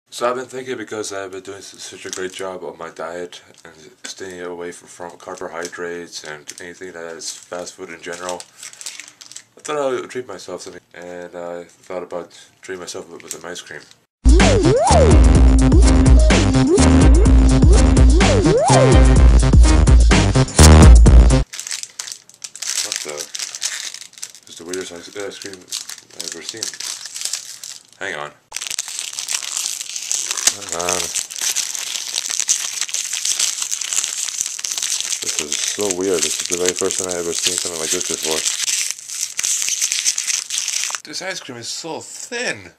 So I've been thinking, because I've been doing such a great job on my diet and staying away from carbohydrates and anything that is fast food in general. I thought I would treat myself something, and I thought about treating myself with some ice cream. What the? It's the weirdest ice cream I've ever seen. Hang on. This is so weird. This is the very first time I've ever seen something like this before. This ice cream is so thin!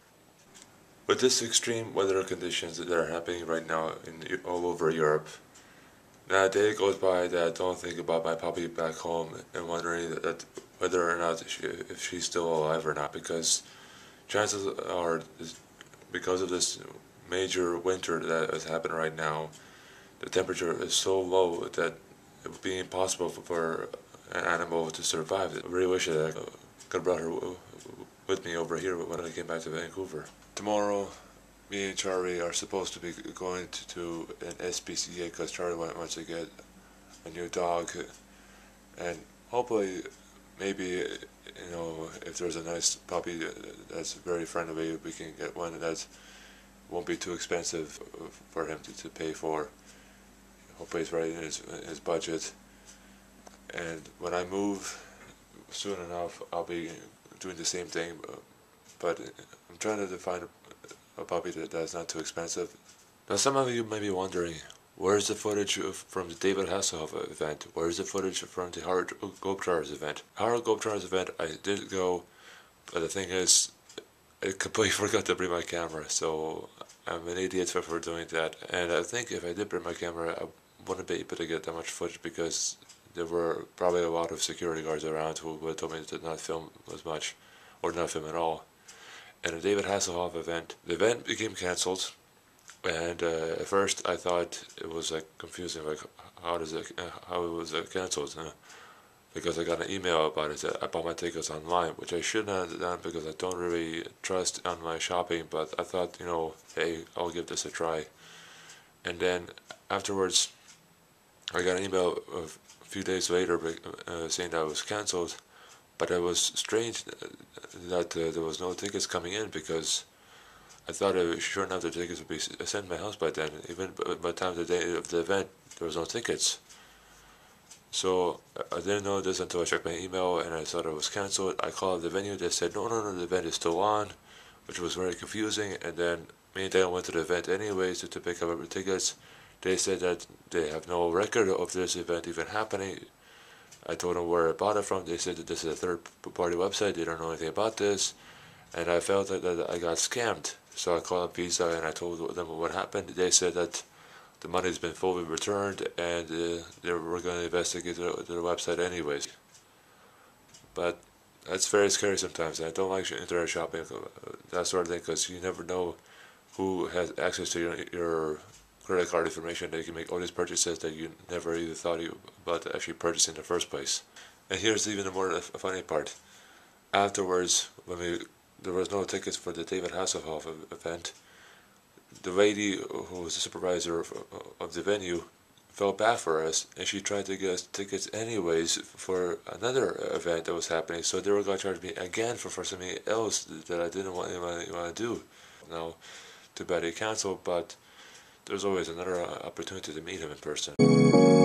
With this extreme weather conditions that are happening right now all over Europe, not a day goes by that I don't think about my puppy back home and wondering that whether or not if she's still alive or not, because chances are, because of this major winter that has happened right now, the temperature is so low that it would be impossible for an animal to survive. I really wish that I could have brought her with me over here when I came back to Vancouver. Tomorrow, me and Charlie are supposed to be going to an SPCA because Charlie wants to get a new dog, and hopefully, maybe, if there's a nice puppy that's very friendly, we can get one that won't be too expensive for him to pay for. Hopefully it's right in his budget. And when I move soon enough, I'll be doing the same thing, but I'm trying to find a puppy that's not too expensive. Now, some of you may be wondering, where's the footage from the David Hasselhoff event? Where's the footage from the Harald Gobtars event? Harald Gobtars event, I did go, but the thing is, I completely forgot to bring my camera, so I'm an idiot for doing that. And I think if I did bring my camera, I wouldn't be able to get that much footage, because there were probably a lot of security guards around who would told me to not film as much, or not film at all. And the David Hasselhoff event, the event became cancelled, and at first I thought it was confusing, how it was cancelled, because I got an email about it that I bought my tickets online, which I shouldn't have done because I don't really trust online shopping, but I thought, hey, I'll give this a try. And then afterwards, I got an email a few days later saying that it was cancelled, but it was strange that there was no tickets coming in, because I thought sure enough the tickets would be sent to my house by then. Even by the time of the day of the event, there was no tickets. So I didn't know this until I checked my email and I thought it was cancelled. I called the venue. They said, no, the event is still on, which was very confusing. And then me and Dan went to the event anyways to pick up our tickets. They said that they have no record of this event even happening. I told them where I bought it from. They said that this is a third-party website. They don't know anything about this. And I felt that I got scammed. So I called up Visa and I told them what happened. They said that the money's been fully returned, and they were going to investigate their website anyways. But that's very scary sometimes. I don't like internet shopping, that sort of thing, because you never know who has access to your credit card information. They can make all these purchases that you never even thought about actually purchasing in the first place. And here's even the more funny part. Afterwards, when there was no tickets for the David Hasselhoff event, the lady who was the supervisor of the venue felt bad for us, and she tried to get us tickets anyways for another event that was happening. So they were going to charge me again for something else that I didn't want to do. Now, too bad they canceled, but there's always another opportunity to meet him in person.